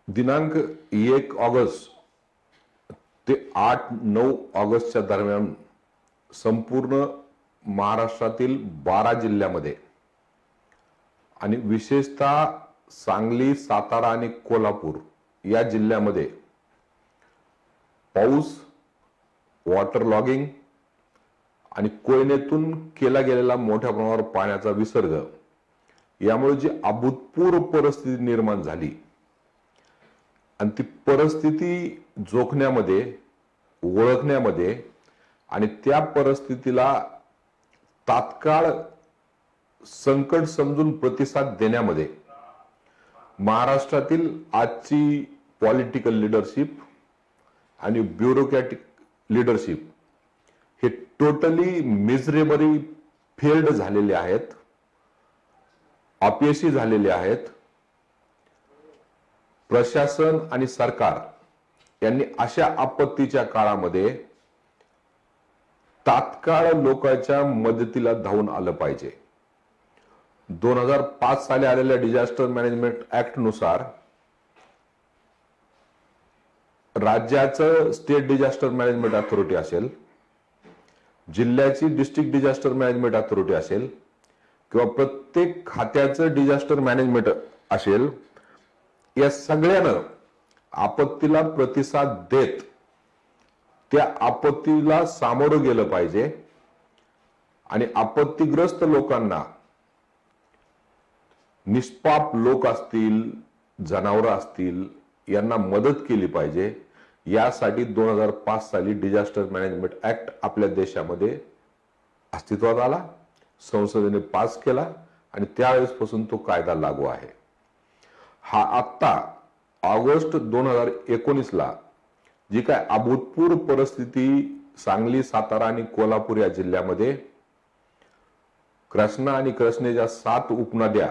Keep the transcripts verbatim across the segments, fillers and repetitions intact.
दिनांक एक ऑगस्ट ते आठ नऊ ऑगस्टच्या दरम्यान संपूर्ण महाराष्ट्रातील बारा जिल्ह्यामध्ये आणि विशेषतः सांगली, सातारा आणि कोल्हापूर या जिल्ह्यामध्ये पाऊस, वॉटर लॉगिंग आणि कोयनेतून केला गेलेला मोठ्या प्रमाणावर पाण्याचा विसर्ग यामुळे जी अभूतपूर्व परिस्थिती निर्माण झाली आणि ती परिस्थिती जोखण्यामध्ये, ओळखण्यामध्ये आणि त्या परिस्थितीला तात्काळ संकट समजून प्रतिसाद देण्यामध्ये महाराष्ट्रातील आजची पॉलिटिकल लीडरशिप आणि ब्युरोक्रॅटिक लीडरशिप हे टोटली मिझरेबली फेल्ड झालेले आहेत, अपयशी झालेले आहेत. प्रशासन आणि सरकार यांनी अशा आपत्तीच्या काळामध्ये तात्काळ लोकांच्या मदतीला धावून आलं पाहिजे. दोन हजार पाच साली आलेल्या डिझास्टर मॅनेजमेंट ऍक्ट नुसार राज्याचं स्टेट डिझास्टर मॅनेजमेंट अथॉरिटी असेल, जिल्ह्याची डिस्ट्रिक्ट डिझास्टर मॅनेजमेंट अथॉरिटी असेल किंवा प्रत्येक खात्याचं डिझास्टर मॅनेजमेंट असेल, या सगळ्यानं आपत्तीला प्रतिसाद देत त्या आपत्तीला सामोरं गेलं पाहिजे आणि आपत्तीग्रस्त लोकांना, निष्पाप लोक असतील, जनावरं असतील, यांना मदत केली पाहिजे. यासाठी दोन हजार पाच साली डिझास्टर मॅनेजमेंट ऍक्ट आपल्या देशामध्ये अस्तित्वात आला, संसदेने पास केला आणि त्यावेळेसपासून तो कायदा लागू आहे. हा आत्ता ऑगस्ट दोन हजार एकोणीस ला जी काय अभूतपूर्व परिस्थिती सांगली, सातारा आणि कोल्हापूर या जिल्ह्यामध्ये कृष्णा आणि कृष्णेच्या सात उपनद्या,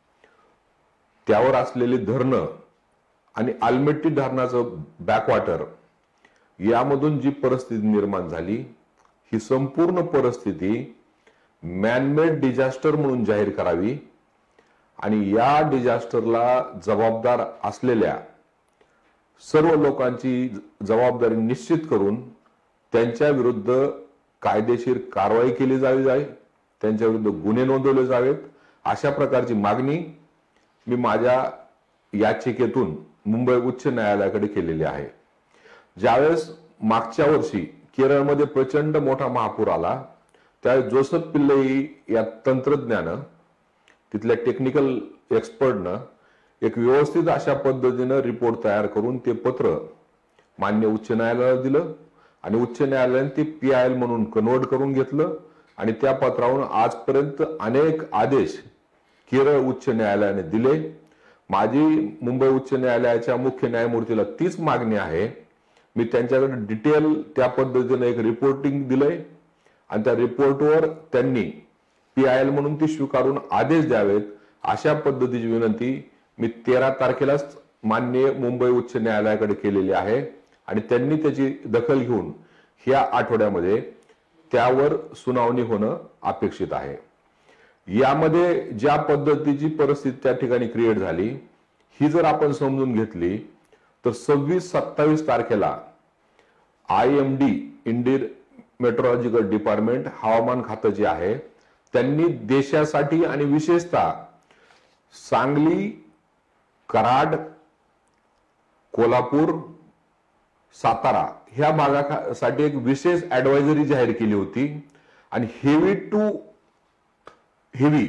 त्यावर असलेली धरणं आणि आलमेट्टी धरणाचं बॅकवॉटर यामधून जी परिस्थिती निर्माण झाली, ही संपूर्ण परिस्थिती मॅनमेड डिझास्टर म्हणून जाहीर करावी आणि या डिझास्टरला जबाबदार असलेल्या सर्व लोकांची जबाबदारी निश्चित करून त्यांच्या विरुद्ध कायदेशीर कारवाई केली जावी जावी त्यांच्या विरुद्ध गुन्हे नोंदवले जावेत, अशा प्रकारची मागणी मी माझ्या याचिकेतून मुंबई उच्च न्यायालयाकडे केलेली आहे. ज्यावेळेस मागच्या वर्षी केरळमध्ये प्रचंड मोठा महापूर आला, त्यावेळेस जोसेफ पिल्लई या तंत्रज्ञानं, तिथल्या टेक्निकल एक्सपर्टनं एक व्यवस्थित अशा पद्धतीनं रिपोर्ट तयार करून ते पत्र मान्य उच्च न्यायालयाला दिलं आणि उच्च न्यायालयाने ते पी आय एल म्हणून कन्वर्ट करून घेतलं आणि त्या पत्रावरून आजपर्यंत अनेक आदेश केरळ उच्च न्यायालयाने दिले. माझी मुंबई उच्च न्यायालयाच्या मुख्य न्यायमूर्तीला तीच मागणी आहे. मी त्यांच्याकडे डिटेल त्या पद्धतीने एक रिपोर्टिंग दिलंय आणि त्या रिपोर्टवर त्यांनी पी आय एल म्हणून ती स्वीकारून आदेश द्यावेत, अशा पद्धतीची विनंती मी तेरा तारखेलाच माननीय मुंबई उच्च न्यायालयाकडे केलेली आहे आणि त्यांनी त्याची दखल घेऊन ह्या आठवड्यामध्ये त्यावर सुनावणी होणं अपेक्षित आहे. यामध्ये ज्या पद्धतीची परिस्थिती त्या ठिकाणी क्रिएट झाली, ही जर आपण समजून घेतली तर सव्वीस सत्तावीस तारखेला I M D Indian meteorological department, हवामान खातं जे आहे, त्यांनी देशासाठी आणि विशेषतः सांगली, कराड, कोल्हापूर, सातारा ह्या भागासाठी एक विशेष ऍडवायझरी जाहीर केली होती आणि हेवी टू हेवी,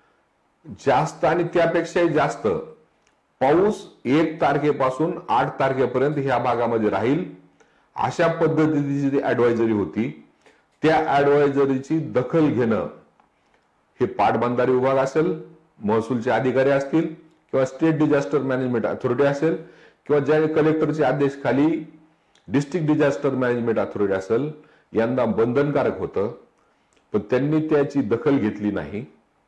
जास्त आणि त्यापेक्षाही जास्त पाऊस एक तारखेपासून आठ तारखेपर्यंत ह्या भागामध्ये राहील, अशा पद्धतीची जी ऍडवायझरी होती, त्या ऍडवायझरीची दखल घेणं हे पाटबंधारे विभाग असेल, महसूलचे अधिकारी असतील किंवा स्टेट डिझास्टर मॅनेजमेंट अथॉरिटी असेल किंवा ज्या कलेक्टरचे आदेश खाली डिस्ट्रिक्ट डिझास्टर मॅनेजमेंट अथॉरिटी असेल, यांना बंधनकारक होतं, पण त्यांनी त्याची दखल घेतली नाही.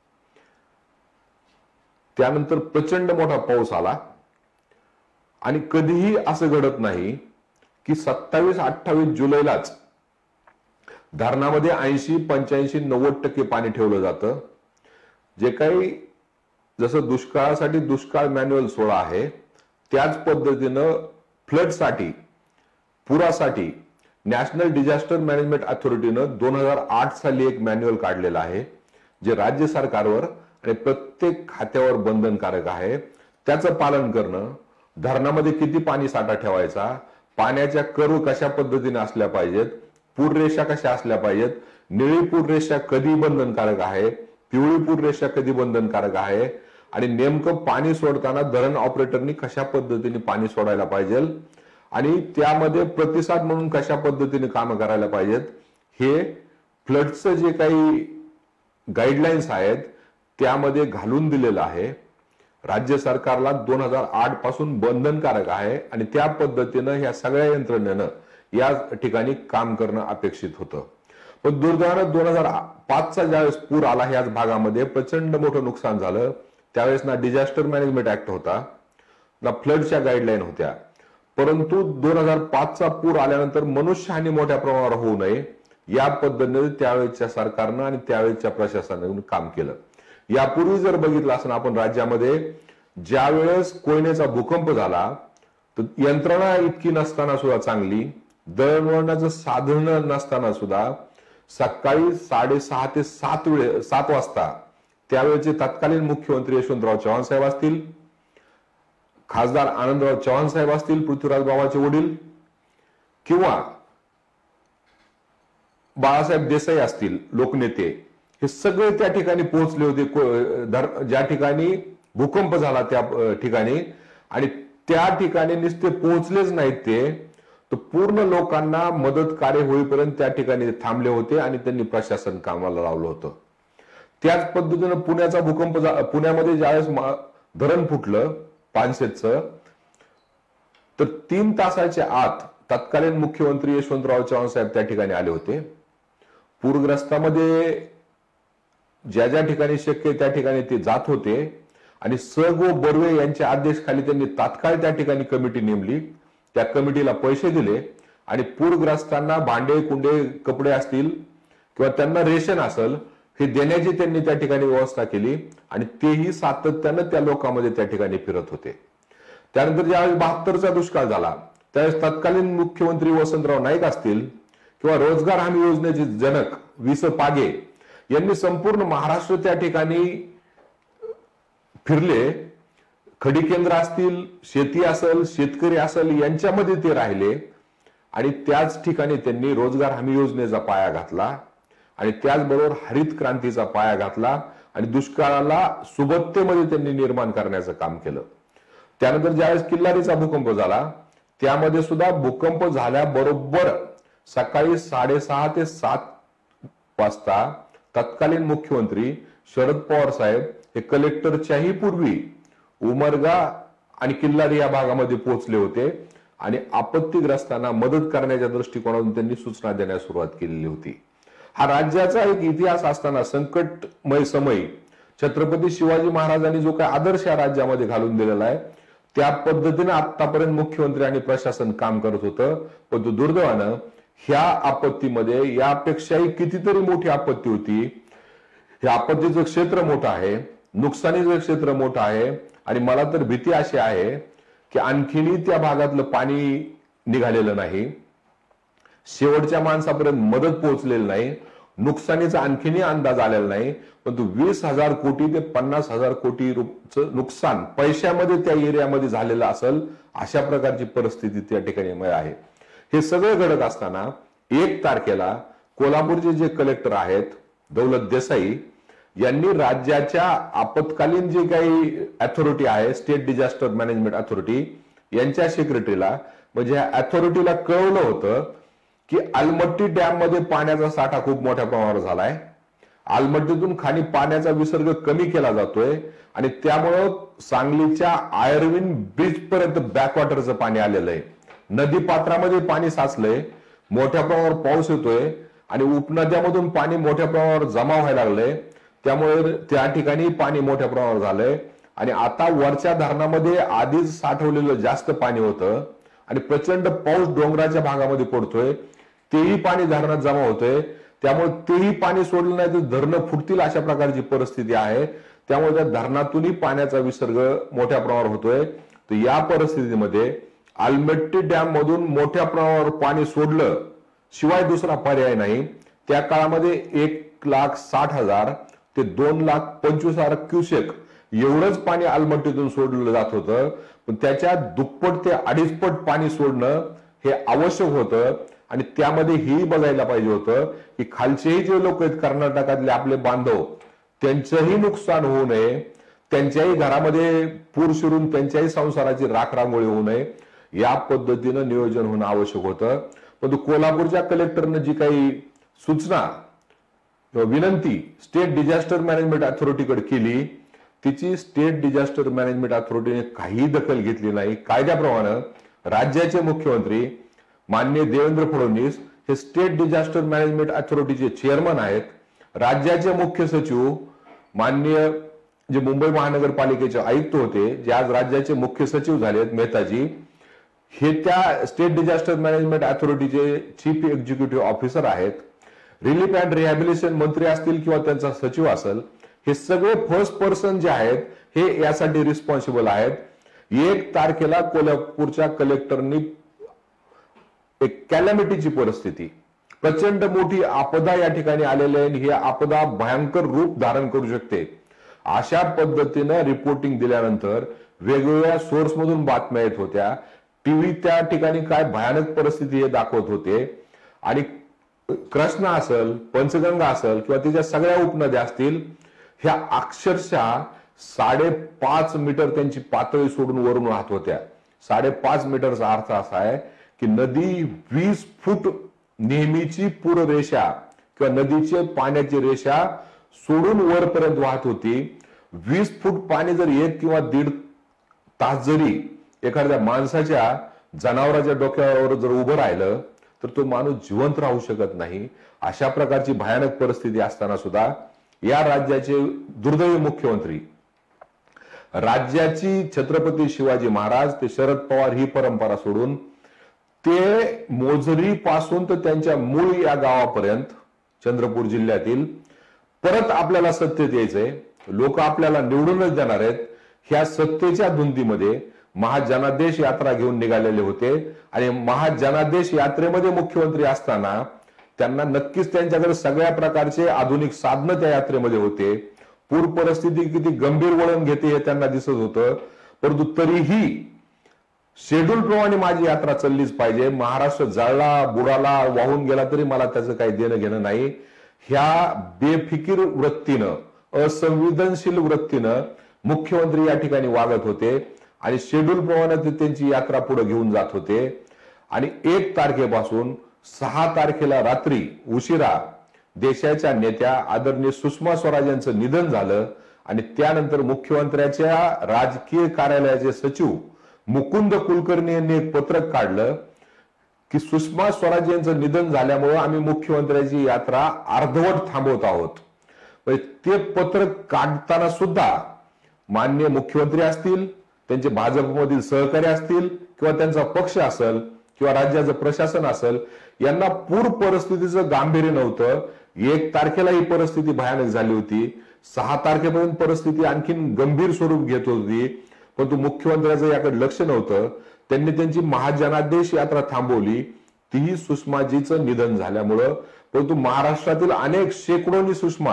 त्यानंतर प्रचंड मोठा पाऊस आला आणि कधीही असं घडत नाही की सत्तावीस अठ्ठावीस जुलैलाच धरणामध्ये ऐंशी पंच्याऐंशी नव्वद टक्के पाणी ठेवलं जातं. जे काही जसं दुष्काळासाठी दुष्काळ मॅन्युअल सोळा आहे, त्याच पद्धतीनं फ्लडसाठी, पुरासाठी नॅशनल डिझास्टर मॅनेजमेंट अथॉरिटीनं दोन हजार आठ साली एक मॅन्युअल काढलेलं आहे, जे राज्य सरकारवर आणि प्रत्येक खात्यावर बंधनकारक आहे. त्याचं पालन करणं, धरणामध्ये किती पाणी साठा ठेवायचा, पाण्याच्या कर्व कशा पद्धतीने असल्या पाहिजेत, पूररेषा कशा असल्या पाहिजेत, निळी पूररेषा कधी बंधनकारक आहे, पिवळी पूररेषा कधी बंधनकारक आहे, आणि नेमकं पाणी सोडताना धरण ऑपरेटरनी कशा पद्धतीने पाणी सोडायला पाहिजे आणि त्यामध्ये प्रतिसाद म्हणून कशा पद्धतीने काम करायला पाहिजेत, हे फ्लडचं जे काही गाईडलाईन्स आहेत त्यामध्ये घालून दिलेलं आहे. राज्य सरकारला दोन हजार आठ पासून बंधनकारक आहे आणि त्या पद्धतीनं ह्या सगळ्या यंत्रणेनं या ठिकाणी काम करणं अपेक्षित होतं. पण दुर्दैवानं दोन हजार पाचचा ज्यावेळेस पूर आला ह्याच भागामध्ये प्रचंड मोठं नुकसान झालं. त्यावेळेस ना डिझास्टर मॅनेजमेंट ऍक्ट होता ना फ्लडच्या गाईडलाईन होत्या. परंतु दोन हजार पाचचा पूर आल्यानंतर मनुष्यहानी मोठ्या प्रमाणावर होऊ नये या पद्धतीने त्यावेळेच्या सरकारनं आणि त्यावेळेच्या प्रशासनाने काम केलं. यापूर्वी जर बघितलं असं आपण राज्यामध्ये ज्या वेळेस कोयनेचा भूकंप झाला तर यंत्रणा इतकी नसताना सुद्धा चांगली, दळणवळणाचं साधन नसताना सुद्धा सकाळी साडेसहा ते सात वेळे सात वाजता त्यावेळेचे तत्कालीन मुख्यमंत्री यशवंतराव चव्हाण साहेब असतील, खासदार आनंदराव चव्हाण साहेब असतील, पृथ्वीराज बाबाचे वडील, किंवा बाळासाहेब देसाई असतील लोकनेते, हे सगळे त्या ठिकाणी पोहोचले होते ज्या ठिकाणी भूकंप झाला त्या ठिकाणी. आणि त्या ठिकाणी नुसते पोहोचलेच नाहीत ते, तर पूर्ण लोकांना मदत कार्य होईपर्यंत त्या ठिकाणी थांबले होते आणि त्यांनी प्रशासन कामाला लावलं होतं. त्याच पद्धतीनं पुण्याचा भूकंप, पुण्यामध्ये ज्यावेळेस धरण फुटलं पानशेतचं, तर तीन तासाच्या आत तत्कालीन मुख्यमंत्री यशवंतराव चव्हाण साहेब त्या ठिकाणी आले होते. पूरग्रस्तामध्ये ज्या ज्या ठिकाणी शक्य त्या ठिकाणी ते जात होते आणि स गो बर्वे यांच्या आदेशाखाली त्यांनी तात्काळ त्या ठिकाणी कमिटी नेमली. त्या कमिटीला पैसे दिले आणि पूरग्रस्तांना भांडे कुंडे कपडे असतील किंवा त्यांना रेशन असेल हे देण्याची त्यांनी त्या ठिकाणी व्यवस्था केली आणि तेही सातत्यानं त्या लोकांमध्ये त्या ठिकाणी फिरत होते. त्यानंतर ज्यावेळेस बहात्तरचा दुष्काळ झाला त्यावेळेस तत्कालीन मुख्यमंत्री वसंतराव नाईक असतील किंवा रोजगार हमी योजनेचे जनक वि स पागे यांनी संपूर्ण महाराष्ट्र त्या ठिकाणी फिरले. खडी केंद्र असतील, शेती असेल, शेतकरी असेल, यांच्यामध्ये ते राहिले आणि त्याच ठिकाणी त्यांनी रोजगार हमी योजनेचा पाया घातला आणि त्याचबरोबर हरित क्रांतीचा पाया घातला आणि दुष्काळाला सुबत्तेमध्ये त्यांनी निर्माण करण्याचं काम केलं. त्यानंतर ज्यावेळेस किल्लारीचा भूकंप झाला त्यामध्ये सुद्धा भूकंप झाल्याबरोबर सकाळी साडेसहा ते सात वाजता तत्कालीन मुख्यमंत्री शरद पवार साहेब हे कलेक्टरच्याही पूर्वी उमरगा आणि किल्लारी या भागामध्ये पोहोचले होते आणि आपत्तीग्रस्तांना मदत करण्याच्या दृष्टिकोनातून त्यांनी सूचना देण्यास सुरुवात केलेली होती. हा राज्याचा एक इतिहास असताना संकटमय समय छत्रपती शिवाजी महाराजांनी जो काही आदर्श या राज्यामध्ये घालून दिलेला आहे त्या पद्धतीने आतापर्यंत मुख्यमंत्री आणि प्रशासन काम करत होतं. पण दुर्दैवानं ह्या आपत्तीमध्ये यापेक्षाही कितीतरी मोठी आपत्ती होती. हे आपत्तीचं क्षेत्र मोठं आहे, नुकसानीचं क्षेत्र मोठं आहे आणि मला तर भीती अशी आहे की आणखीनही त्या भागातलं पाणी निघालेलं नाही, शेवटच्या माणसापर्यंत मदत पोहोचलेली नाही, नुकसानीचा आणखीनही अंदाज आलेला नाही. परंतु वीस हजार कोटी ते पन्नास हजार कोटी रुपयाचं नुकसान पैशामध्ये त्या एरियामध्ये झालेलं असेल अशा प्रकारची परिस्थिती त्या ठिकाणी आहे. हे सगळं घडत असताना एक तारखेला कोल्हापूरचे जे कलेक्टर आहेत दौलत देसाई यांनी राज्याच्या आपत्कालीन जे काही अथॉरिटी आहे स्टेट डिझास्टर मॅनेजमेंट अथॉरिटी यांच्या सेक्रेटरीला म्हणजे अथॉरिटीला कळवलं होतं की आलमट्टी डॅम मध्ये पाण्याचा साठा खूप मोठ्या प्रमाणावर झालाय, आलमट्टीतून खाली पाण्याचा विसर्ग कमी केला जातोय आणि त्यामुळं सांगलीच्या आयर्विन ब्रिज पर्यंत बॅकवॉटरचं पाणी आलेलं आहे, नदी पात्रामध्ये पाणी साचलंय, मोठ्या प्रमाणावर पाऊस येतोय आणि उपनद्यामधून पाणी मोठ्या प्रमाणावर जमा व्हायला लागलंय, त्यामुळे त्या ठिकाणी पाणी मोठ्या प्रमाणावर झालंय आणि आता वरच्या धरणामध्ये आधीच साठवलेलं जास्त पाणी होतं आणि प्रचंड पाऊस डोंगराच्या भागामध्ये पडतोय, तेही पाणी धरणात जमा होतोय, त्यामुळे तेही पाणी सोडलं नाही तर धरणं फुटतील अशा प्रकारची परिस्थिती आहे. त्यामुळे त्या धरणातूनही पाण्याचा विसर्ग मोठ्या प्रमाणावर होतोय. तर या परिस्थितीमध्ये आलमट्टी डॅम मधून मोठ्या प्रमाणावर पाणी सोडलं शिवाय दुसरा पर्याय नाही। त्या काळामध्ये एक लाख साठ हजार ते दोन लाख पंचवीस हजार क्युसेक एवढंच पाणी आलमट्टीतून सोडलं जात होतं, पण त्याच्या दुप्पट ते अडीच पट पाणी सोडणं हे आवश्यक होतं। आणि त्यामध्ये ही बघायला पाहिजे होतं की खालचेही जे लोक आहेत कर्नाटकातले आपले बांधव त्यांचंही नुकसान होऊ नये, त्यांच्याही घरामध्ये पूर शिरून त्यांच्याही संसाराची राखरांगोळी होऊ नये, या पद्धतीनं नियोजन होणं आवश्यक होतं। परंतु कोल्हापूरच्या कलेक्टरनं जी काही सूचना विनंती स्टेट डिझास्टर मॅनेजमेंट अथॉरिटीकडे केली तिची स्टेट डिझास्टर मॅनेजमेंट अथॉरिटीने काही दखल घेतली नाही। कायद्याप्रमाणे राज्याचे मुख्यमंत्री माननीय देवेंद्र फडणवीस हे स्टेट डिझास्टर मॅनेजमेंट अथॉरिटीचे चेअरमन आहेत। राज्याचे मुख्य सचिव माननीय जे मुंबई महानगरपालिकेचे आयुक्त होते जे आज राज्याचे मुख्य सचिव झालेत मेहताजी, हे त्या स्टेट डिझास्टर मॅनेजमेंट अथॉरिटीचे चीफ एक्झिक्युटिव्ह ऑफिसर आहेत। रिलीफ अँड रिहॅबिलिटेशन मंत्री असतील किंवा त्यांचा सचिव असेल, हे सगळे फर्स्ट पर्सन जे आहेत हे यासाठी रिस्पॉन्सिबल आहेत। एक तारखेला कोल्हापूरच्या कलेक्टरनी एक कॅलॅमिटीची परिस्थिती, प्रचंड मोठी आपदा या ठिकाणी आलेली आहे, ही आपदा भयंकर रूप धारण करू शकते अशा पद्धतीनं रिपोर्टिंग दिल्यानंतर वेगवेगळ्या सोर्स मधून बातम्या येत होत्या, टीव्ही त्या ठिकाणी काय भयानक परिस्थिती हे दाखवत होते। आणि कृष्णा असेल, पंचगंगा असेल किंवा तिच्या सगळ्या उपनद्या असतील, ह्या अक्षरशः साडेपाच मीटर त्यांची पातळी सोडून वरून वाहत होत्या। साडेपाच मीटरचा अर्थ असा आहे की नदी वीस फूट नेहमीची पूर रेषा किंवा नदीचे पाण्याची रेषा सोडून वरपर्यंत वाहत होती। वीस फूट पाणी जर एक किंवा दीड तास जरी एखाद्या माणसाच्या जनावराच्या डोक्यावर जर उभं राहिलं तर तो माणूस जिवंत राहू शकत नाही। अशा प्रकारची भयानक परिस्थिती असताना सुद्धा या राज्याचे दुर्दैवी मुख्यमंत्री, राज्याची छत्रपती शिवाजी महाराज ते शरद पवार ही परंपरा सोडून ते मोझरी पासून तर त्यांच्या मूळ या गावापर्यंत चंद्रपूर जिल्ह्यातील परत आपल्याला सत्तेत यायचंय, लोक आपल्याला निवडूनच देणार आहेत, ह्या सत्तेच्या धुंदीमध्ये महाजनादेश यात्रा घेऊन निघालेले होते। आणि महाजनादेश यात्रेमध्ये मुख्यमंत्री असताना त्यांना नक्कीच त्यांच्याकडे सगळ्या प्रकारचे आधुनिक साधनं त्या यात्रेमध्ये होते। पूर परिस्थिती किती गंभीर वळण घेते हे त्यांना दिसत होतं, परंतु तरीही शेड्यूल प्रमाणे माझी यात्रा चाललीच पाहिजे, महाराष्ट्र जळला बुडाला वाहून गेला तरी मला त्याचं काही देणं घेणं नाही, ह्या बेफिकीर वृत्तीनं असंवेदनशील वृत्तीनं मुख्यमंत्री या ठिकाणी वागत होते आणि शेड्यूल प्रमाणे ते त्यांची यात्रा पुढे घेऊन जात होते। आणि एक तारखेपासून सहा तारखेला रात्री उशिरा देशाच्या नेत्या आदरणीय सुषमा स्वराज यांचं निधन झालं आणि त्यानंतर मुख्यमंत्र्याच्या राजकीय कार्यालयाचे सचिव मुकुंद कुलकर्णी यांनी एक पत्रक काढलं की सुषमा स्वराज यांचं निधन झाल्यामुळे आम्ही मुख्यमंत्र्याची यात्रा अर्धवट थांबवत आहोत। ते पत्रक काढताना सुद्धा माननीय मुख्यमंत्री असतील, त्यांचे भाजपमधील सहकारी असतील किंवा त्यांचा पक्ष असेल किंवा राज्याचं प्रशासन असेल, यांना पूर परिस्थितीचं गांभीर्य नव्हतं। एक तारखेला ही परिस्थिती भयानक झाली होती, सहा तारखेपर्यंत परिस्थिती आणखीन गंभीर स्वरूप घेत होती, परंतु मुख्यमंत्र्याचं याकडे लक्ष नव्हतं। त्यांनी त्यांची महाजनादेश यात्रा थांबवली, तीही सुषमाजीचं निधन झाल्यामुळं। परंतु महाराष्ट्रातील अनेक शेकडोनी सुषमा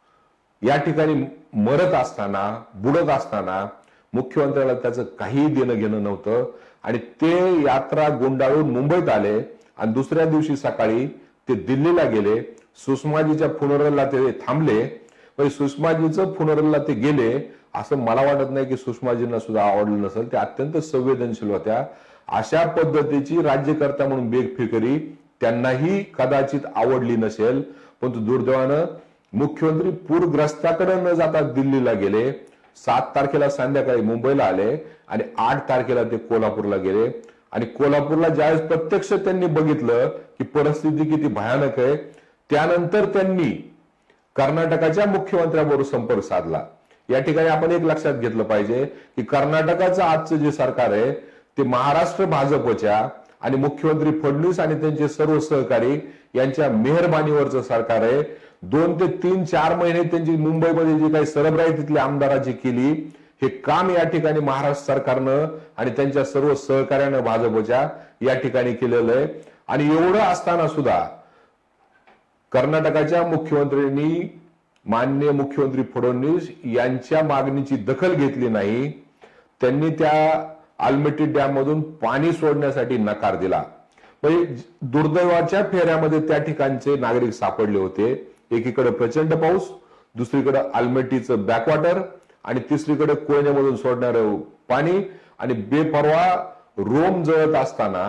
या ठिकाणी मरत असताना बुडत असताना मुख्यमंत्र्याला त्याचं काही देणं घेणं नव्हतं आणि ते यात्रा गुंडाळून मुंबईत आले आणि दुसऱ्या दिवशी सकाळी ते दिल्लीला गेले। सुषमाजीच्या फुनरलला ते थांबले, सुषमाजीचं फुनरलला ते गेले असं मला वाटत नाही की सुषमाजींना सुद्धा आवडलं नसेल, ते अत्यंत संवेदनशील होत्या। अशा पद्धतीची राज्यकर्ता म्हणून बेफिकिरी त्यांनाही कदाचित आवडली नसेल, परंतु दुर्दैवानं मुख्यमंत्री पूरग्रस्ताकडे न जाता दिल्लीला गेले, सात तारखेला संध्याकाळी मुंबईला आले आणि आठ तारखेला ते कोल्हापूरला गेले। आणि कोल्हापूरला ज्यावेळेस प्रत्यक्ष त्यांनी बघितलं की परिस्थिती किती भयानक आहे, त्यानंतर त्यांनी कर्नाटकाच्या मुख्यमंत्र्यांबरोबर संपर्क साधला। या ठिकाणी आपण एक लक्षात घेतलं पाहिजे की कर्नाटकाचं आजचं जे सरकार आहे ते महाराष्ट्र भाजपच्या आणि मुख्यमंत्री फडणवीस आणि त्यांचे सर्व सहकारी यांच्या मेहरबानीवरचं सरकार आहे। दोन ते तीन चार महिने त्यांची मुंबईमध्ये जी काही सरबराई तिथल्या आमदाराची केली, हे काम या ठिकाणी महाराष्ट्र सरकारनं आणि त्यांच्या सर्व सहकार्यानं भाजपच्या या ठिकाणी केलेलं आहे। आणि एवढं असताना सुद्धा कर्नाटकाच्या मुख्यमंत्र्यांनी माननीय मुख्यमंत्री फडणवीस यांच्या मागणीची दखल घेतली नाही। त्यांनी त्या आलमट्टी डॅम मधून पाणी सोडण्यासाठी नकार दिला। म्हणजे दुर्दैवाच्या फेऱ्यामध्ये त्या ठिकाणचे नागरिक सापडले होते। एकीकडे प्रचंड पाऊस, दुसरीकडे आलमट्टीचं बॅकवॉटर आणि तिसरीकडे कोयनेमधून सोडणारं पाणी आणि बेपरवा रोम जळत असताना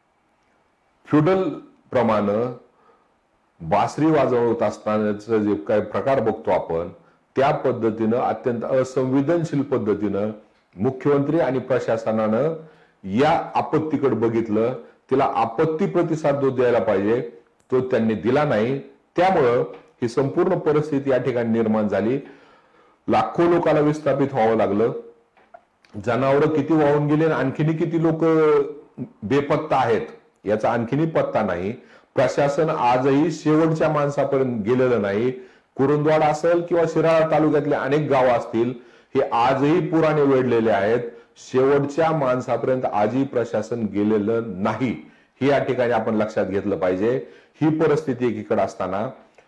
फ्युडल प्रमाणे बासरी वाजवत असतानाचा जे काही प्रकार बघतो आपण, त्या पद्धतीनं अत्यंत असंवेदनशील पद्धतीनं मुख्यमंत्री आणि प्रशासनानं या आपत्तीकडे बघितलं। तिला आपत्ती प्रतिसाद जो द्यायला पाहिजे तो त्यांनी दिला नाही। त्यामुळं ही संपूर्ण परिस्थिती या ठिकाणी निर्माण झाली। लाखो लोकांना विस्थापित व्हावं लागलं, जनावरं किती वाहून गेले, आणखीन किती लोक बेपत्ता आहेत याचा आणखीनही पत्ता नाही। प्रशासन आजही शेवटच्या माणसापर्यंत गेलेलं नाही। कुरुंदवाड असेल किंवा शिराळा तालुक्यातले अनेक गावं असतील, हे आजही पुराने वेढलेले आहेत। शेवटच्या माणसापर्यंत आजही प्रशासन गेलेलं नाही, हे या ठिकाणी आपण लक्षात घेतलं पाहिजे। ही परिस्थिती एकीकडे असताना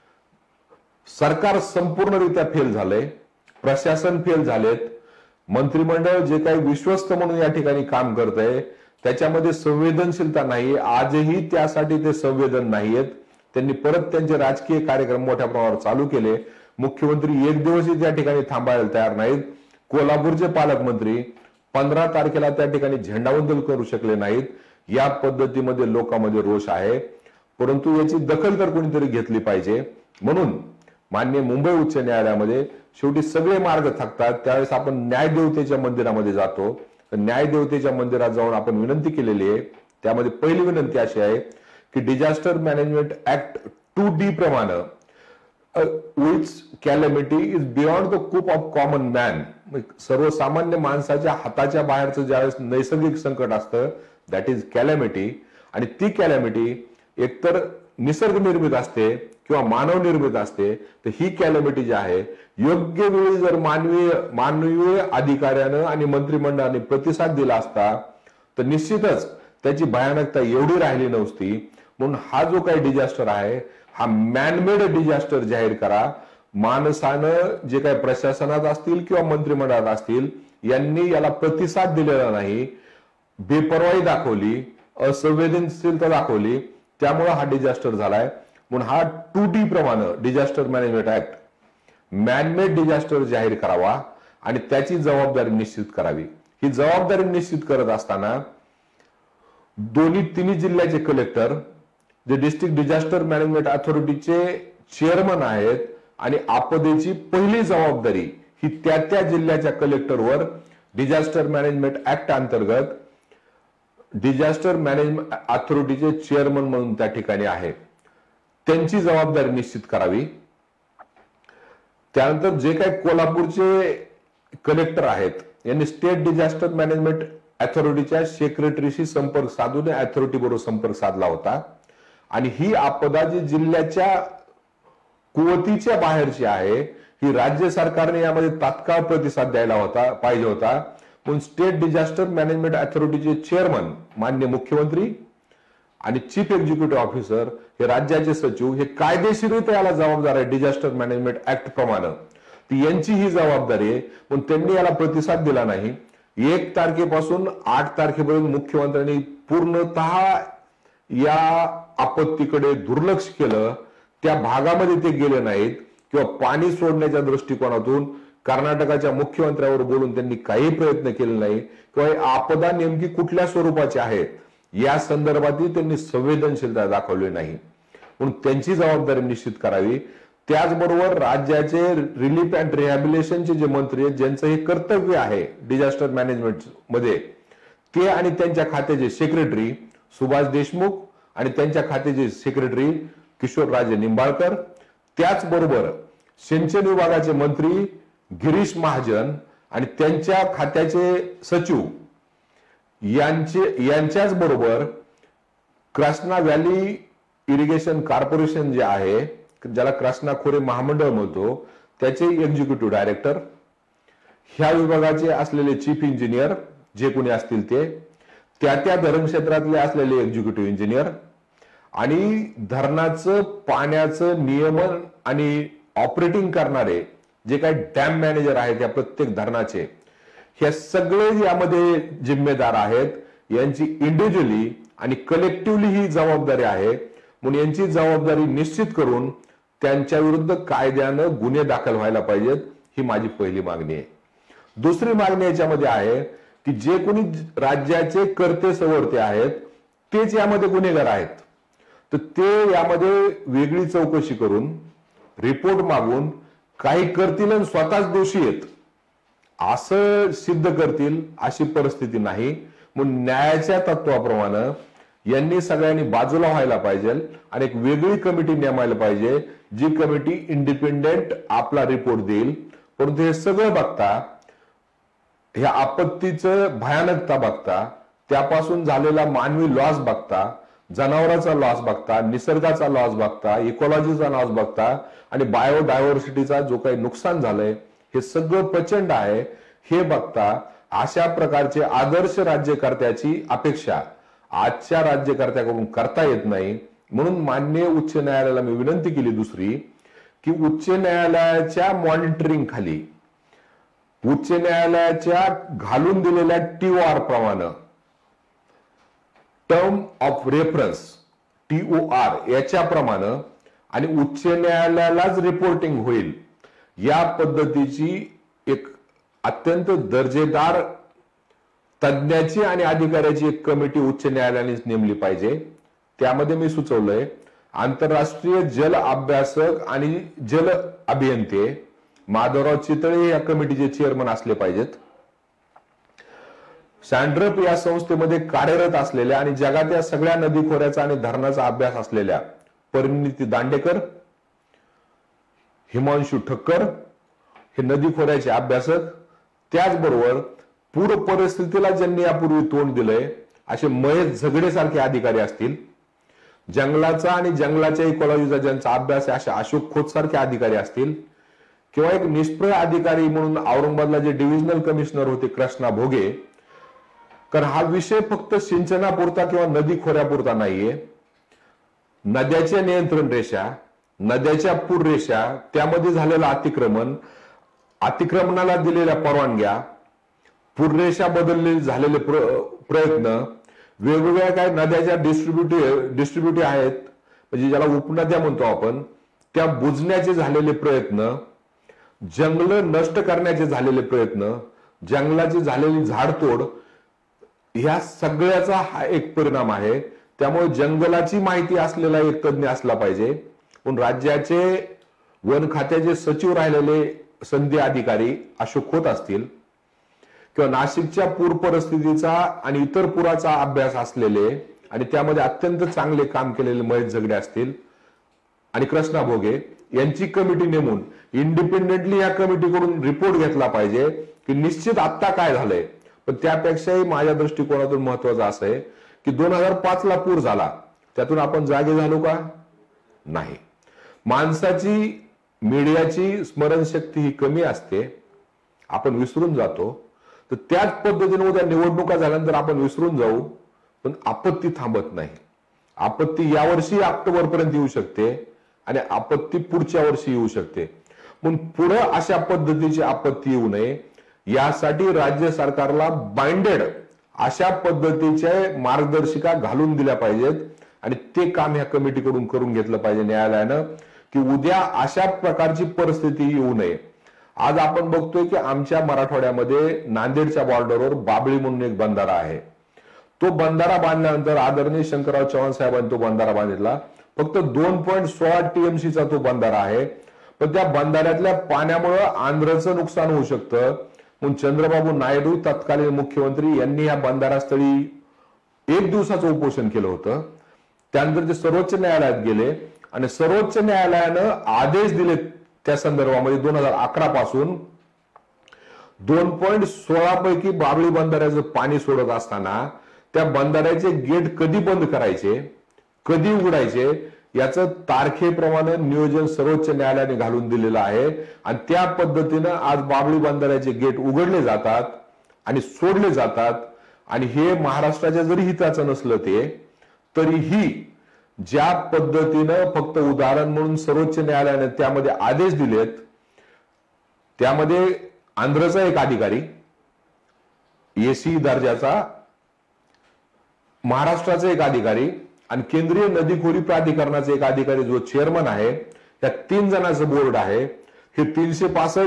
सरकार संपूर्णरित्या फेल झालंय, प्रशासन फेल झालेत, मंत्रिमंडळ जे काही विश्वस्त म्हणून या ठिकाणी काम करतंय त्याच्यामध्ये संवेदनशीलता नाही। आजही त्यासाठी ते संवेदन नाहीयेत। त्यांनी परत त्यांचे राजकीय कार्यक्रम मोठ्या प्रमाणावर चालू केले। मुख्यमंत्री एक दिवसही त्या ठिकाणी थांबायला तयार नाहीत। कोल्हापूरचे पालकमंत्री पंधरा तारखेला त्या ठिकाणी झेंडावंदन करू शकले नाहीत। या पद्धतीमध्ये लोकांमध्ये रोष आहे, परंतु याची दखल तर कोणीतरी घेतली पाहिजे। म्हणून माननीय मुंबई उच्च न्यायालयामध्ये शेवटी सगळे मार्ग थकतात, त्यावेळेस आपण न्यायदेवतेच्या मंदिरामध्ये जातो। न्यायदेवतेच्या मंदिरात जाऊन आपण विनंती केलेली आहे। त्यामध्ये पहिली विनंती अशी आहे की disaster management act two D प्रमाणे which calamity is beyond the scope of common man, सर्वसामान्य माणसाच्या हाताच्या बाहेरचं ज्यावेळेस नैसर्गिक संकट असतं दॅट इज कॅलॅमिटी, आणि ती कॅलॅमिटी एकतर निसर्ग निर्मित असते किंवा मानव निर्मित असते। तर ही कॅलॅमिटी जी आहे योग्य वेळी जर मानवी मानवीय अधिकाऱ्यानं आणि मंत्रिमंडळाने प्रतिसाद दिला असता तर निश्चितच त्याची भयानकता एवढी राहिली नसती। म्हणून हा जो काही डिझास्टर आहे हा मॅनमेड डिझास्टर जाहीर करा। माणसानं जे काही प्रशासनात असतील किंवा मंत्रिमंडळात असतील यांनी याला प्रतिसाद दिलेला नाही, बेपरवाही दाखवली, असंवेदनशीलता दाखवली, त्यामुळे हा डिझास्टर झालाय। म्हणून हा टू डी प्रमाणे disaster management act manmade disaster जाहीर करावा आणि त्याची जबाबदारी निश्चित करावी। ही जबाबदारी निश्चित करत असताना दोन्ही तिन्ही जिल्ह्याचे कलेक्टर जे डिस्ट्रिक्ट डिझास्टर मॅनेजमेंट अथॉरिटीचे चेअरमन आहेत आणि आपदेची पहिली जबाबदारी ही त्या त्या जिल्ह्याच्या कलेक्टरवर डिझास्टर मॅनेजमेंट ऍक्ट अंतर्गत डिझास्टर मॅनेजमेंट अथॉरिटीचे चेअरमन म्हणून त्या ठिकाणी आहे, त्यांची जबाबदारी निश्चित करावी। त्यानंतर जे काही कोल्हापूरचे कलेक्टर आहेत यांनी स्टेट डिझास्टर मॅनेजमेंट अथॉरिटीच्या सेक्रेटरीशी संपर्क साधून अथॉरिटी बरोबर संपर्क साधला होता आणि ही आपदा जी जिल्ह्याच्या कुवतीच्या बाहेरची आहे ही राज्य सरकारने यामध्ये तात्काळ प्रतिसाद द्यायला होता पाहिजे होता। म्हणून स्टेट डिझास्टर मॅनेजमेंट अथॉरिटीचे चेअरमन माननीय मुख्यमंत्री आणि चीफ एक्झिक्युटिव्ह ऑफिसर हे राज्याचे सचिव हे कायदेशीररित्या याला जबाबदार आहे डिझास्टर मॅनेजमेंट ऍक्ट प्रमाणे, ती यांची ही जबाबदारी आहे। पण त्यांनी याला प्रतिसाद दिला नाही। एक तारखेपासून आठ तारखेपर्यंत मुख्यमंत्र्यांनी पूर्णतः या आपत्तीकडे दुर्लक्ष केलं, त्या भागामध्ये ते गेले नाहीत किंवा पाणी सोडण्याच्या दृष्टिकोनातून कर्नाटकाच्या मुख्यमंत्र्यावर बोलून त्यांनी काही प्रयत्न केले नाही किंवा आपदा नेमकी कुठल्या स्वरूपाची आहे या संदर्भातही त्यांनी संवेदनशीलता दाखवली नाही। म्हणून त्यांची जबाबदारी निश्चित करावी। त्याचबरोबर राज्याचे रिलीफ अँड रिहॅबिलिटेशनचे जे मंत्री आहेत ज्यांचं हे कर्तव्य आहे डिझास्टर मॅनेजमेंट मध्ये, ते आणि त्यांच्या खात्याचे सेक्रेटरी सुभाष देशमुख आणि त्यांच्या खात्याचे सेक्रेटरी किशोरराजे निंबाळकर, त्याचबरोबर सिंचन विभागाचे मंत्री गिरीश महाजन आणि त्यांच्या खात्याचे सचिव यांचे यांच्याच बरोबर कृष्णा व्हॅली इरिगेशन कॉर्पोरेशन जे आहे ज्याला कृष्णा खोरे महामंडळ म्हणतो त्याचे एक्झिक्युटिव्ह डायरेक्टर, ह्या विभागाचे असलेले चीफ इंजिनियर जे कोणी असतील ते, त्या त्या धरणक्षेत्रातले असलेले एक्झिक्युटिव्ह इंजिनियर आणि धरणाचं पाण्याचं नियमन आणि ऑपरेटिंग करणारे जे काही डॅम मॅनेजर आहेत या प्रत्येक धरणाचे, हे सगळे यामध्ये जिम्मेदार आहेत. यांची इंडिव्हिज्युअली आणि कलेक्टिव्हली ही जबाबदारी आहे. म्हणून यांची जबाबदारी निश्चित करून त्यांच्या विरुद्ध कायद्यानं गुन्हे दाखल व्हायला पाहिजेत, ही माझी पहिली मागणी आहे. दुसरी मागणी याच्यामध्ये आहे की जे कोणी राज्याचे कर्ते सवर्ते आहेत तेच यामध्ये गुन्हेगार आहेत, तर ते यामध्ये वेगळी चौकशी करून रिपोर्ट मागून काही करतील आणि स्वतःच दोषी आहेत असं सिद्ध करतील अशी परिस्थिती नाही. म्हणून न्यायाच्या तत्वाप्रमाणे यांनी सगळ्यांनी बाजूला व्हायला पाहिजे आणि एक वेगळी कमिटी नेमायला पाहिजे, जी कमिटी इंडिपेंडेंट आपला रिपोर्ट देईल. परंतु हे सगळं बघता, ह्या आपत्तीचं भयानकता बघता, त्यापासून झालेला मानवी लॉस बघता, जनावरांचा लॉस बघता, निसर्गाचा लॉस बघता, इकॉलॉजीचा लॉस बघता आणि बायोडायव्हर्सिटीचा जो काही नुकसान झालंय हे सगळं प्रचंड आहे हे बघता अशा प्रकारचे आदर्श राज्यकर्त्याची अपेक्षा आजच्या राज्यकर्त्याकडून करता येत नाही. म्हणून माननीय उच्च न्यायालयाला मी विनंती केली दुसरी की उच्च न्यायालयाच्या मॉनिटरिंग खाली, उच्च न्यायालयाच्या घालून दिलेल्या टीओआर प्रमाणे, टर्म ऑफ रेफरन्स टीओआर याच्याप्रमाणे आणि उच्च न्यायालयालाच रिपोर्टिंग होईल या पद्धतीची एक अत्यंत दर्जेदार तज्ञाची आणि अधिकाऱ्याची एक कमिटी उच्च न्यायालयाने नेमली पाहिजे. त्यामध्ये मी सुचवलंय आंतरराष्ट्रीय जल अभ्यासक आणि जल अभियंते माधवराव चितळे या कमिटीचे चेअरमन असले पाहिजेत. सँड्रप या संस्थेमध्ये कार्यरत असलेल्या आणि जगाच्या सगळ्या नदी खोऱ्याचा आणि धरणाचा अभ्यास असलेल्या परिणिती दांडेकर, हिमांशू ठक्कर हे नदी खोऱ्याचे अभ्यासक, त्याचबरोबर पूर परिस्थितीला ज्यांनी यापूर्वी तोंड दिलंय असे महेश झगडे सारखे अधिकारी असतील, जंगलाचा आणि जंगलाच्या इकॉलॉजीचा ज्यांचा अभ्यास आहे असे अशोक खोत सारखे अधिकारी असतील, किंवा एक निष्प्रय अधिकारी म्हणून औरंगाबादला जे डिव्हिजनल कमिशनर होते कृष्णा भोगे. कारण हा विषय फक्त सिंचनापुरता किंवा नदी खोऱ्यापुरता नाहीये. नद्याच्या नियंत्रण रेषा, नद्याच्या पूर रेषा, त्यामध्ये झालेलं अतिक्रमण, अतिक्रमणाला दिलेल्या परवानग्या, पूररेषा बदलले झालेले प्रयत्न, वेगवेगळ्या काय नद्याच्या डिस्ट्रीब्युटिव्ह डिस्ट्रीब्युटिव्ह आहेत म्हणजे ज्याला उपनद्या म्हणतो आपण, त्या बुजण्याचे झालेले प्रयत्न, जंगल नष्ट करण्याचे झालेले प्रयत्न, जंगलाची झालेली झाडतोड, ह्या सगळ्याचा हा एक परिणाम आहे. त्यामुळे जंगलाची माहिती असलेला एक तज्ञ असला पाहिजे. पण राज्याचे वन खात्याचे सचिव राहिलेले संधी अधिकारी अशोक खोत असतील, किंवा नाशिकच्या पूर परिस्थितीचा आणि इतर पुराचा अभ्यास असलेले आणि त्यामध्ये अत्यंत चांगले काम केलेले महेश झगडे असतील आणि कृष्णा भोगे यांची कमिटी नेमून इंडिपेंडेंटली या कमिटीकडून रिपोर्ट घेतला पाहिजे की निश्चित आत्ता काय झालंय. पण त्यापेक्षाही माझ्या दृष्टिकोनातून महत्वाचं असं आहे की दोन हजार पाच ला पूर झाला, त्यातून आपण जागे झालो का? नाही. माणसाची, मीडियाची स्मरणशक्ती ही कमी असते, आपण विसरून जातो. तर त्याच पद्धतीने उद्या निवडणुका झाल्यानंतर आपण विसरून जाऊ, पण आपत्ती थांबत नाही. आपत्ती यावर्षी ऑक्टोबर पर्यंत येऊ शकते आणि आपत्ती पुढच्या वर्षी येऊ शकते. पण पुढे अशा पद्धतीची आपत्ती येऊ नये यासाठी राज्य सरकारला बाइंडेड अशा पद्धतीचे मार्गदर्शिका घालून दिल्या पाहिजेत आणि ते काम ह्या कमिटीकडून करून घेतलं पाहिजे न्यायालयानं की उद्या अशा प्रकारची परिस्थिती येऊ नये. आज आपण बघतोय की आमच्या मराठवाड्यामध्ये नांदेडच्या बॉर्डरवर बाबळी म्हणून एक बंधारा आहे. तो बंधारा बांधल्यानंतर आदरणीय शंकरराव चव्हाण साहेबांनी तो बंधारा बांधितला. फक्त दोन पॉईंट सोळा टीएमसीचा तो बंधारा आहे. पण त्या बंधाऱ्यातल्या पाण्यामुळे आंध्रचं नुकसान होऊ शकतं. म्हणून चंद्रबाबू नायडू तत्कालीन मुख्यमंत्री यांनी या बंधारास्थळी एक दिवसाचं उपोषण केलं होतं. त्यानंतर ते सर्वोच्च न्यायालयात गेले आणि सर्वोच्च न्यायालयानं आदेश दिले त्या संदर्भामध्ये दोन हजार अकरा पासून दोन पॉईंट सोळा पैकी बाबळी बंधाऱ्याचं पाणी सोडत असताना त्या बंधाऱ्याचे गेट कधी बंद करायचे, कधी उघडायचे याचं तारखेप्रमाणे नियोजन सर्वोच्च न्यायालयाने घालून दिलेलं आहे आणि त्या पद्धतीनं आज बाबळी बंधाऱ्याचे गेट उघडले जातात आणि सोडले जातात. आणि हे महाराष्ट्राच्या जरी हिताचं नसलं ते तरीही ज्या पद्धतीनं फक्त उदाहरण म्हणून सर्वोच्च न्यायालयाने त्यामध्ये आदेश दिलेत, त्यामध्ये आंध्रचा एक अधिकारी एसी दर्जाचा, महाराष्ट्राचा एक अधिकारी आणि केंद्रीय नदीखोरी प्राधिकरणाचा एक अधिकारी जो चेअरमन आहे, या तीन जणांचं बोर्ड आहे. हे तीनशे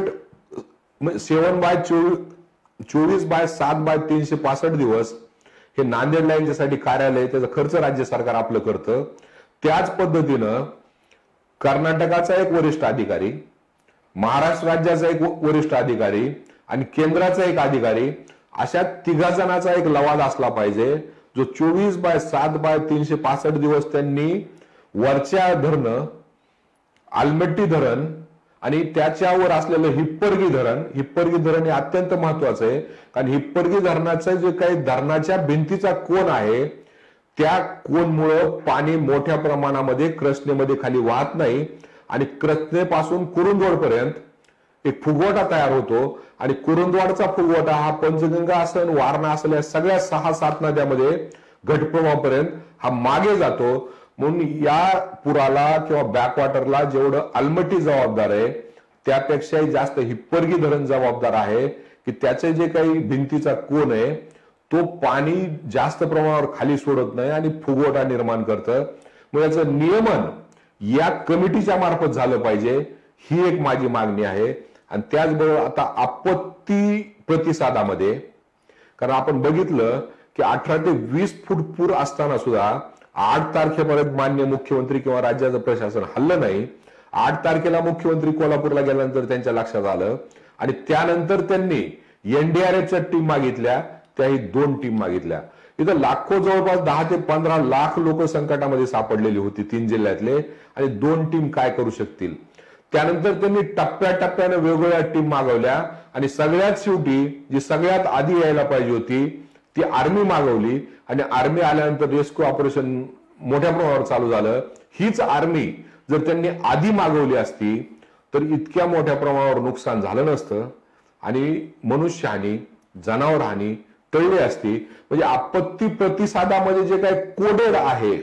पासष्ट सेवन बाय चोवीस चोवीस बाय सात बाय तीनशे पासष्ट दिवस हे नांदेड लाईनच्यासाठी कार्यालय, त्याचा खर्च राज्य सरकार आपलं करतं. त्याच पद्धतीनं कर्नाटकाचा एक वरिष्ठ अधिकारी, महाराष्ट्र राज्याचा एक वरिष्ठ अधिकारी आणि केंद्राचा एक अधिकारी, अशा तिघा जणांचा एक लवाद असला पाहिजे जो चोवीस बाय सात बाय तीनशे पासष्ट दिवस त्यांनी वरच्या धरण, आलमट्टी धरण आणि त्याच्यावर असलेलं हिप्परगी धरण, हिप्परगी धरण हे अत्यंत महत्वाचं आहे कारण हिप्परगी धरणाचा जे काही धरणाच्या भिंतीचा कोन आहे त्या कोनमुळे पाणी मोठ्या प्रमाणामध्ये कृष्णेमध्ये खाली वाहत नाही आणि कृष्णेपासून कुरुंदवाड पर्यंत एक फुगवटा तयार होतो आणि कुरुंदवाडचा फुगवटा हा पंचगंगा असेल, वारणा असेल, या सगळ्या सहा सात नद्यामध्ये घटप्रवाहापर्यंत हा मागे जातो. म्हणून या पुराला किंवा बॅकवॉटरला जेवढं आलमट्टी जबाबदार आहे त्यापेक्षाही जास्त हिप्परगी धरण जबाबदार आहे की त्याचे जे काही भिंतीचा कोन आहे तो पाणी जास्त प्रमाणावर खाली सोडत नाही आणि फुगवटा निर्माण करतं. मग याचं नियमन या कमिटीच्या मार्फत झालं पाहिजे, ही एक माझी मागणी आहे. आणि त्याचबरोबर आता आपत्ती प्रतिसादामध्ये, कारण आपण बघितलं की अठरा ते वीस फूट पूर असताना सुद्धा आठ तारखेपर्यंत मान्य मुख्यमंत्री किंवा राज्याचं प्रशासन हल्लं नाही. आठ तारखेला मुख्यमंत्री कोल्हापूरला गेल्यानंतर त्यांच्या लक्षात आलं आणि त्यानंतर त्यांनी एनडीआरएफच्या टीम मागितल्या, त्याही दोन टीम मागितल्या. इथं लाखो, जवळपास दहा ते पंधरा लाख लोक संकटामध्ये सापडलेली होती तीन जिल्ह्यातले, आणि दोन टीम काय करू शकतील. त्यानंतर त्यांनी टप्प्याटप्प्याने वेगवेगळ्या टीम मागवल्या आणि सगळ्यात शेवटी जी सगळ्यात आधी यायला पाहिजे होती ती आर्मी मागवली आणि आर्मी आल्यानंतर रेस्क्यू ऑपरेशन मोठ्या प्रमाणावर चालू झालं. हीच आर्मी जर त्यांनी आधी मागवली असती तर इतक्या मोठ्या प्रमाणावर नुकसान झालं नसतं आणि मनुष्यहानी, जनावरहानी टळली असती. म्हणजे आपत्ती प्रतिसादामध्ये जे काही कोडेड आहे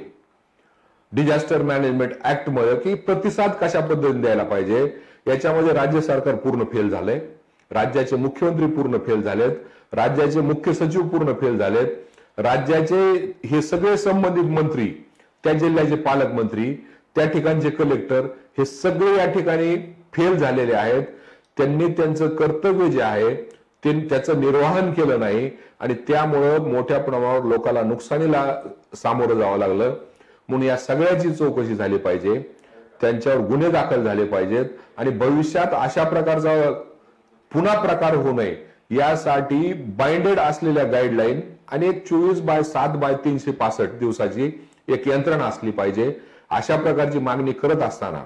डिझास्टर मॅनेजमेंट ऍक्ट मध्ये की प्रतिसाद कशा पद्धतीने द्यायला पाहिजे, याच्यामध्ये राज्य सरकार पूर्ण फेल झालंय. राज्याचे मुख्यमंत्री पूर्ण फेल झालेत, राज्याचे मुख्य सचिव पूर्ण फेल झालेत, राज्याचे हे सगळे संबंधित मंत्री, त्या जिल्ह्याचे पालकमंत्री, त्या ठिकाणचे कलेक्टर, हे सगळे या ठिकाणी फेल झालेले आहेत. त्यांनी त्यांचं कर्तव्य जे आहे ते त्याचं निर्वहन केलं नाही आणि त्यामुळं मोठ्या प्रमाणावर लोकांना नुकसानीला सामोरं जावं लागलं. म्हणून या सगळ्याची चौकशी झाली पाहिजे, त्यांच्यावर गुन्हे दाखल झाले पाहिजेत आणि भविष्यात अशा प्रकारचा पुन्हा प्रकार होऊ नये यासाठी बाइंडेड असलेल्या गाईडलाईन आणि एक चोवीस बाय सात बाय तीनशे पासष्ट दिवसाची एक यंत्रणा असली पाहिजे. अशा प्रकारची मागणी करत असताना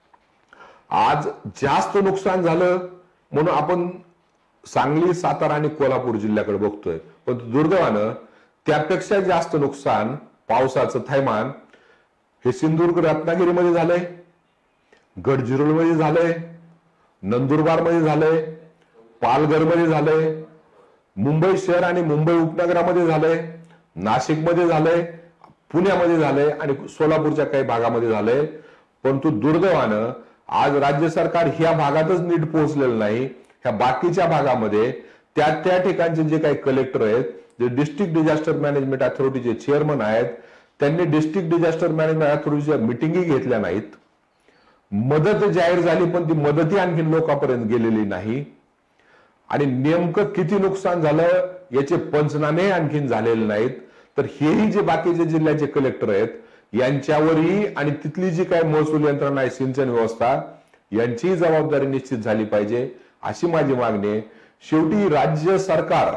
आज जास्त नुकसान झालं म्हणून आपण सांगली, सातारा आणि कोल्हापूर जिल्ह्याकडे बघतोय, पण दुर्दैवानं त्यापेक्षा जास्त नुकसान पावसाचं थैमान हे सिंधुदुर्ग रत्नागिरीमध्ये झालंय, गडचिरोलीमध्ये झालंय, नंदुरबारमध्ये झालंय, पालघरमध्ये झालंय, मुंबई शहर आणि मुंबई उपनगरामध्ये झालंय, नाशिकमध्ये झालंय, पुण्यामध्ये झालंय आणि सोलापूरच्या काही भागामध्ये झालंय. परंतु दुर्दैवानं आज राज्य सरकार ह्या भागातच नीट पोहोचलेलं नाही. ह्या बाकीच्या भागामध्ये त्या त्या ठिकाणचे जे काही कलेक्टर आहेत, जे डिस्ट्रिक्ट डिझास्टर मॅनेजमेंट अथॉरिटीचे चेअरमन आहेत, त्यांनी डिस्ट्रिक्ट डिझास्टर मॅनेजमेंट अथॉरिटीच्या मिटिंगी घेतल्या नाहीत. मदत जाहीर झाली पण ती मदतही आणखी लोकांपर्यंत गेलेली नाही आणि नेमकं किती नुकसान झालं याचे पंचनामे आणखीन झालेले नाहीत. तर हेही जे बाकीचे जिल्ह्याचे कलेक्टर आहेत यांच्यावरही आणि तिथली जी काही महसूल यंत्रणा आहे, सिंचन व्यवस्था, यांची जबाबदारी निश्चित झाली पाहिजे अशी माझी मागणी आहे. शेवटी राज्य सरकार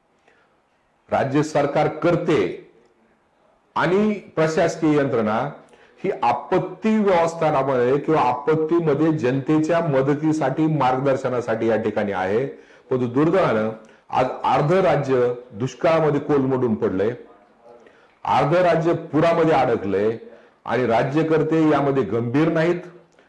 राज्य सरकार करते आणि प्रशासकीय यंत्रणा ही आपत्ती व्यवस्थापनामध्ये किंवा आपत्तीमध्ये जनतेच्या मदतीसाठी, मार्गदर्शनासाठी या ठिकाणी आहे. पण दुर्दैवानं आज अर्ध राज्य दुष्काळामध्ये कोलमडून पडलंय, अर्ध राज्य पुरामध्ये अडकलंय आणि राज्यकर्ते यामध्ये गंभीर नाहीत.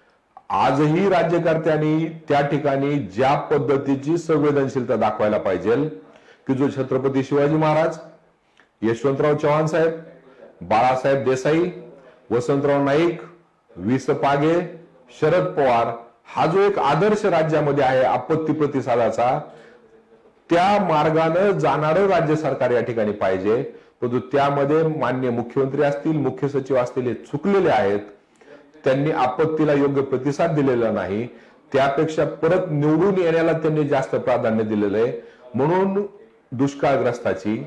आजही राज्यकर्त्यांनी त्या ठिकाणी ज्या पद्धतीची संवेदनशीलता दाखवायला पाहिजे की जो छत्रपती शिवाजी महाराज, यशवंतराव चव्हाण साहेब, बाळासाहेब देसाई, वसंतराव नाईक, वि स पागे, शरद पवार हा जो एक आदर्श राज्यामध्ये आहे आपत्ती प्रतिसादाचा, त्या मार्गाने जाणारं राज्य सरकार या ठिकाणी पाहिजे. परंतु त्यामध्ये माननीय मुख्यमंत्री असतील, मुख्य सचिव असतील, हे चुकलेले आहेत. त्यांनी आपत्तीला योग्य प्रतिसाद दिलेला नाही. त्यापेक्षा परत निवडून येण्याला त्यांनी जास्त प्राधान्य दिलेलं आहे. म्हणून दुष्काळग्रस्ताची,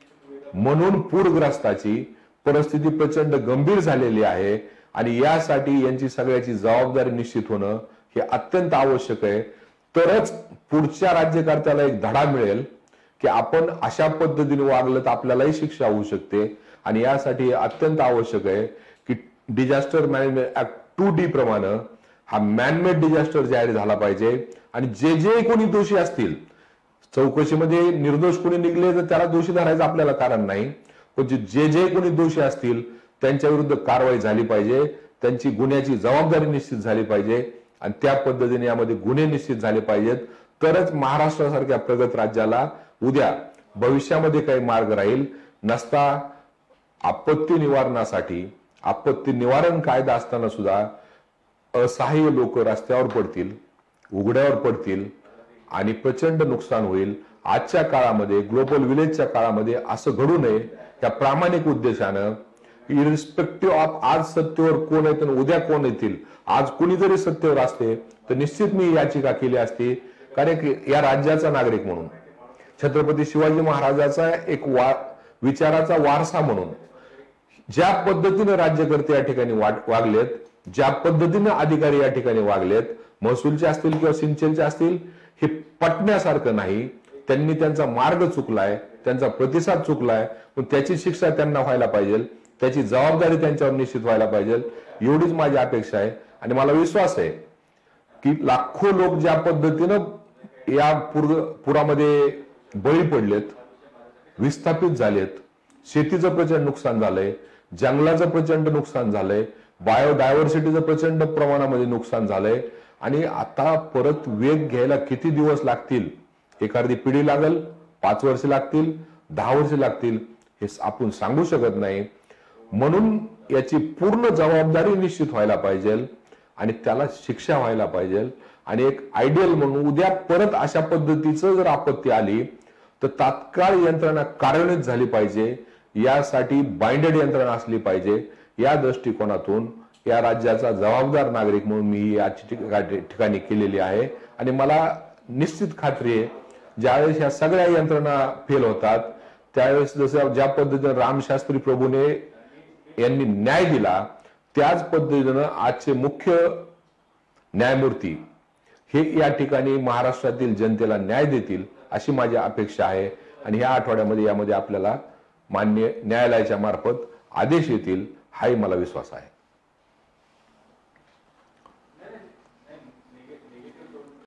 म्हणून पूरग्रस्ताची परिस्थिती प्रचंड गंभीर झालेली आहे आणि यासाठी यांची सगळ्याची जबाबदारी निश्चित होणं हे अत्यंत आवश्यक आहे. तरच पुढच्या राज्यकर्त्याला एक धडा मिळेल की आपण अशा पद्धतीने वागलं तर आपल्यालाही शिक्षा होऊ शकते. आणि यासाठी अत्यंत आवश्यक आहे की disaster management act two D प्रमाणे हा मॅनमेड डिझास्टर जाहीर झाला पाहिजे. आणि जे जे कोणी दोषी असतील, चौकशीमध्ये निर्दोष कोणी निघले तर त्याला दोषी धरायचं आपल्याला कारण नाही, पण जे जे कोणी दोषी असतील त्यांच्या विरुद्ध कारवाई झाली पाहिजे. त्यांची गुन्ह्याची जबाबदारी निश्चित झाली पाहिजे आणि त्या पद्धतीने यामध्ये गुन्हे निश्चित झाले पाहिजेत. तरच महाराष्ट्रासारख्या प्रगत राज्याला उद्या भविष्यामध्ये काही मार्ग राहील. नसता आपत्ती निवारणासाठी आपत्ती निवारण कायदा असताना सुद्धा असहाय्य लोक रस्त्यावर पडतील, उघड्यावर पडतील आणि प्रचंड नुकसान होईल. आजच्या काळामध्ये, ग्लोबल विलेजच्या काळामध्ये असं घडू नये या प्रामाणिक उद्देशानं, इरिस्पेक्टिव्ह ऑफ आज सत्तेवर कोण येत आणि उद्या कोण येतील, आज कुणी जरी सत्तेवर असते तर निश्चित मी याचिका केली असती. कारण की या राज्याचा नागरिक म्हणून, छत्रपती शिवाजी महाराजाचा एक वा विचाराचा वारसा म्हणून ज्या पद्धतीने राज्यकर्ते या ठिकाणी वागलेत, ज्या पद्धतीने अधिकारी या ठिकाणी वागलेत, महसूलचे असतील किंवा सिंचनचे असतील, हे पटण्यासारखं नाही. त्यांनी त्यांचा मार्ग चुकलाय, त्यांचा प्रतिसाद चुकलाय, पण त्याची शिक्षा त्यांना व्हायला पाहिजे, त्याची जबाबदारी त्यांच्यावर निश्चित व्हायला पाहिजे. एवढीच माझी अपेक्षा आहे. आणि मला विश्वास आहे की लाखो लोक ज्या पद्धतीनं या पूर पुरामध्ये बळी पडलेत, विस्थापित झालेत, शेतीचं प्रचंड नुकसान झालंय, जंगलाचं प्रचंड नुकसान झालंय, बायोडायव्हर्सिटीचं प्रचंड प्रमाणामध्ये नुकसान झालंय आणि आता परत वेग घ्यायला किती दिवस लागतील, एखादी पिढी लागल, पाच वर्ष लागतील, दहा वर्ष लागतील, हे आपण सांगू शकत नाही. म्हणून याची पूर्ण जबाबदारी निश्चित व्हायला पाहिजे आणि त्याला शिक्षा व्हायला पाहिजे. आणि एक आयडियल म्हणून उद्या परत अशा पद्धतीचं जर आपत्ती आली तर तात्काळ यंत्रणा कार्यान्वित झाली पाहिजे. यासाठी बाइंडेड यंत्रणा असली पाहिजे. या दृष्टिकोनातून या राज्याचा जबाबदार नागरिक म्हणून मी या ठिकाणी केलेली आहे. आणि मला निश्चित खात्री आहे ज्यावेळेस या सगळ्या यंत्रणा फेल होतात त्यावेळेस जसं ज्या पद्धतीने रामशास्त्री प्रभूने यांनी न्याय दिला त्याच पद्धतीनं आजचे मुख्य न्यायमूर्ती हे या ठिकाणी महाराष्ट्रातील जनतेला न्याय देतील अशी माझी अपेक्षा आहे. आणि ह्या आठवड्यामध्ये यामध्ये आपल्याला मान्य न्यायालयाच्या मार्फत आदेश येतील हाही मला विश्वास आहे.